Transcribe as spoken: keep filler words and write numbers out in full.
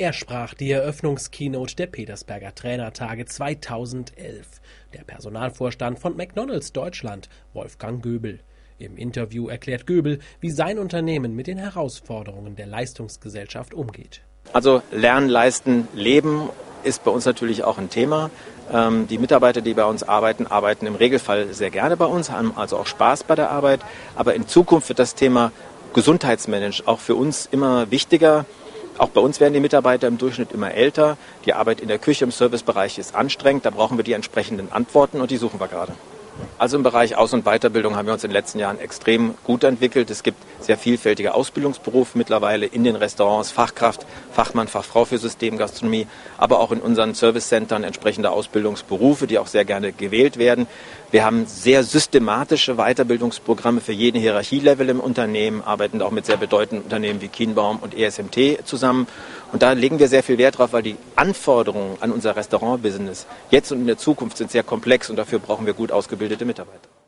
Er sprach die Eröffnungskeynote der Petersberger Trainertage zweitausendelf. Der Personalvorstand von McDonald's Deutschland, Wolfgang Göbel. Im Interview erklärt Göbel, wie sein Unternehmen mit den Herausforderungen der Leistungsgesellschaft umgeht. Also Lernen, Leisten, Leben ist bei uns natürlich auch ein Thema. Ähm, die Mitarbeiter, die bei uns arbeiten, arbeiten im Regelfall sehr gerne bei uns, haben also auch Spaß bei der Arbeit. Aber in Zukunft wird das Thema Gesundheitsmanagement auch für uns immer wichtiger. Auch bei uns werden die Mitarbeiter im Durchschnitt immer älter. Die Arbeit in der Küche im Servicebereich ist anstrengend. Da brauchen wir die entsprechenden Antworten und die suchen wir gerade. Also im Bereich Aus- und Weiterbildung haben wir uns in den letzten Jahren extrem gut entwickelt. Es gibt sehr vielfältige Ausbildungsberufe mittlerweile in den Restaurants, Fachkraft, Fachmann, Fachfrau für Systemgastronomie, aber auch in unseren Servicecentern entsprechende Ausbildungsberufe, die auch sehr gerne gewählt werden. Wir haben sehr systematische Weiterbildungsprogramme für jeden Hierarchielevel im Unternehmen, arbeiten auch mit sehr bedeutenden Unternehmen wie Kienbaum und E S M T zusammen. Und da legen wir sehr viel Wert drauf, weil die Anforderungen an unser Restaurantbusiness jetzt und in der Zukunft sind sehr komplex und dafür brauchen wir gut ausgebildete Mitarbeiter.